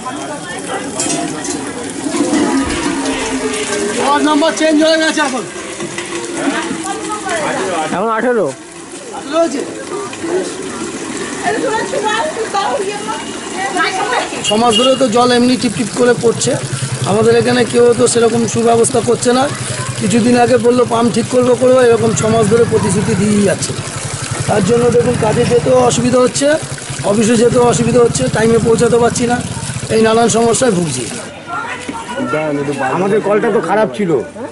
Number change হয়ে গেছে এখন। এখন 18 হয়েছে। সমাজ ধরে তো জল এমনি টিপটিপ করে পড়ছে, আমাদের এখানে কেউ তো সেরকম সুব্যবস্থা করছে না। কিছুদিন আগে বললো পাম্প ঠিক করবো এরকম সমাজ ধরে প্রতিশ্রুতি দিয়েই যাচ্ছে। তার জন্য দেখুন কাজে যেতেও অসুবিধা হচ্ছে, অফিসে যেতেও অসুবিধা হচ্ছে, টাইমে পৌঁছাতে পারছি না, এই নানান সমস্যায় ভুগছি। আমাদের কলটা তো খারাপ ছিল,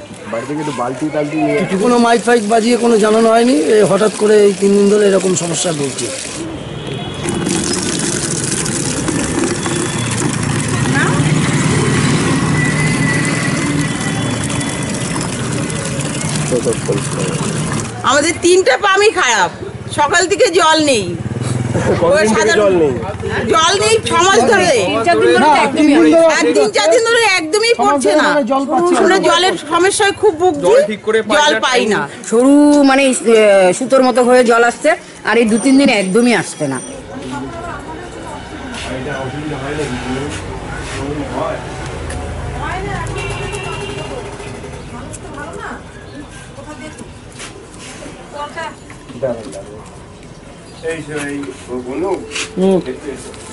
কোনো মাইক ফাইক বাজিয়ে কোনো জানানো হয়নি, এই হঠাৎ করে এই 3 দিন ধরে এরকম সমস্যায় ভুগছি। আমাদের 3টা পাম্পই খারাপ, সকাল থেকে জল নেই, জল নেই 6 মাস ধরে, 3-4 দিন ধরে একদমই পড়ছে না। আমরা জলের সমস্যায় খুব ভুগছি, জল পাই না। সরু মানে সুতোর মতো হয়ে জল আসছে, আর এই 2-3 দিন একদমই আসছে না। এই বলুন